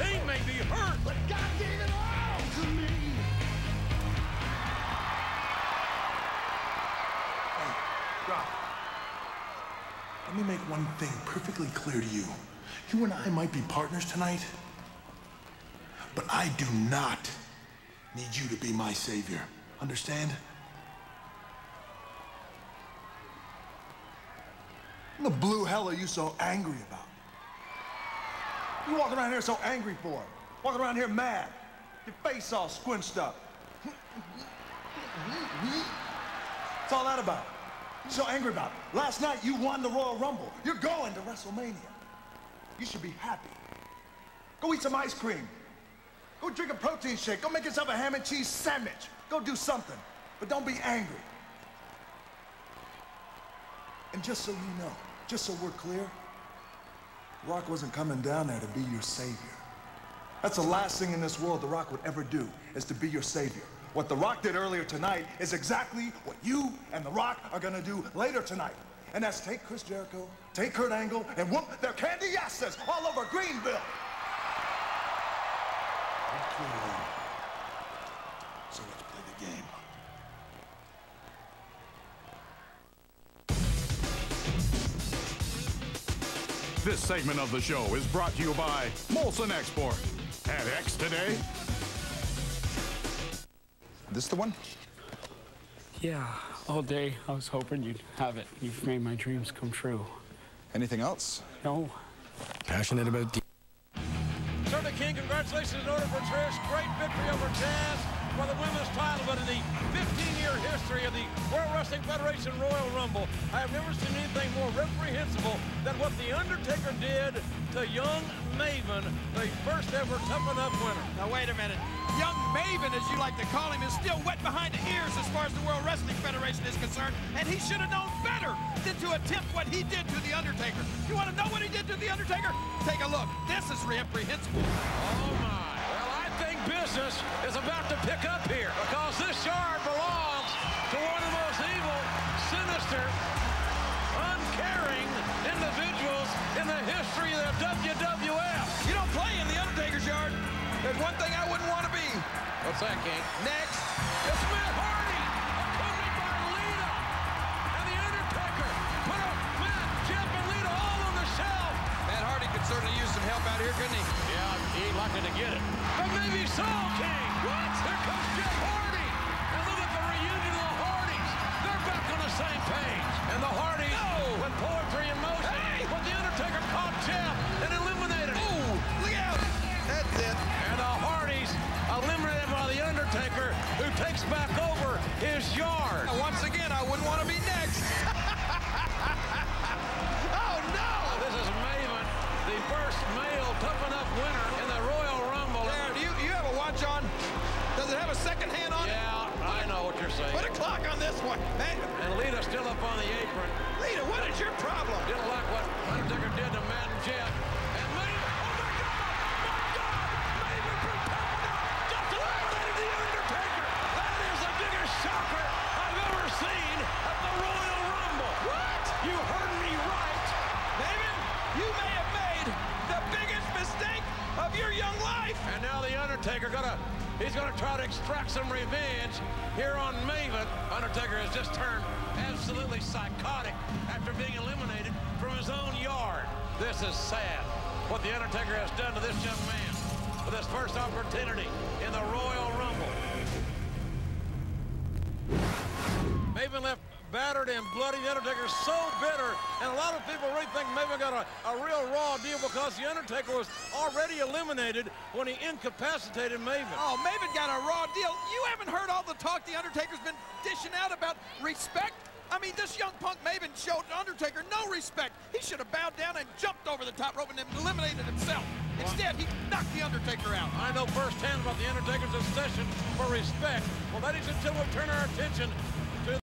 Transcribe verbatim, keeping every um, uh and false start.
team may be hurt, but God gave it all to me. Hey, Rock. Let me make one thing perfectly clear to you. You and I might be partners tonight, but I do not need you to be my savior. Understand? What the blue hell are you so angry about? You walking around here so angry for? Walking around here mad. Your face all squinched up. What's all that about? You're so angry about it. Last night you won the Royal Rumble. You're going to WrestleMania. You should be happy. Go eat some ice cream. Go drink a protein shake. Go make yourself a ham and cheese sandwich. Go do something. But don't be angry. And just so you know, just so we're clear, Rock wasn't coming down there to be your savior. That's the last thing in this world The Rock would ever do, is to be your savior. What The Rock did earlier tonight is exactly what you and The Rock are gonna do later tonight. And that's take Chris Jericho, take Kurt Angle, and whoop their candy asses all over Greenville. We're clear then. So let's play the game. This segment of the show is brought to you by Molson Export. At X today. This the one? Yeah, all day I was hoping you'd have it. You've made my dreams come true. Anything else? No. Passionate about the... Certainly, King, congratulations in order for Trish. Great victory over Taz for the women's title, but in the fifteen-year history of the World Wrestling Federation Royal Rumble, I have never seen anything more reprehensible than what The Undertaker did to young Maven, the first ever Tough Enough winner. Now, wait a minute. Young Maven, as you like to call him, is still wet behind the ears as far as the World Wrestling Federation is concerned, and he should have known better than to attempt what he did to The Undertaker. You want to know what he did to The Undertaker? Take a look. This is reprehensible. Oh, my. Well, I think business is about to pick up here, because this yard belongs to one of the most evil, sinister, uncaring individuals in the history of the W W F. You don't play in The Undertaker's yard. There's one thing I wouldn't want to be. What's that, King? Next. It's Matt Hardy, accompanied by Lita. And The Undertaker put up Matt, Jeff, and Lita all on the shelf. Matt Hardy could certainly use some help out here, couldn't he? Yeah, he ain't likely to get it. But maybe so, King. What? Here comes Jeff Hardy. And look at the reunion of the Hardys. They're back on the same page. And the Hardys, no. with poetry in motion, hey. but The Undertaker caught Jeff and eliminated him. Oh, look out. That's it. And the Hardys eliminated by The Undertaker, who takes back over his yard. Once again, I wouldn't want to be next. Oh, no. This is Maven, the first male Tough Enough winner in the Royal Rumble. There, do you, you have a watch on? Does it have a second hand on it? Yeah, I know what you're saying. Put a clock on this one. Hey. And Lita's still up on the apron. Lita, what is your problem? Didn't like what Undertaker did to Matt and Jeff. And Maven, oh my God, my God, Maven from Tough Enough just eliminated The Undertaker. That is the biggest shocker I've ever seen at the Royal Rumble. What? You heard me right. Maven, you may have made the biggest mistake of your young life. And now The Undertaker gonna, he's gonna try to extract some revenge here on Maven. Undertaker has just turned absolutely psychotic after being eliminated from his own yard. This is sad, what The Undertaker has done to this young man with his first opportunity in the Royal Rumble. Maven left battered and bloody. The Undertaker's so bitter, and a lot of people really think Maven got a, a real raw deal because The Undertaker was already eliminated when he incapacitated Maven. Oh, Maven got a raw deal. You haven't heard all the talk The Undertaker's been dishing out about respect? I mean, this young punk Maven showed Undertaker no respect. He should have bowed down and jumped over the top rope and eliminated himself. Instead, he knocked The Undertaker out. I know firsthand about The Undertaker's obsession for respect. Well, ladies and gentlemen, we'll turn our attention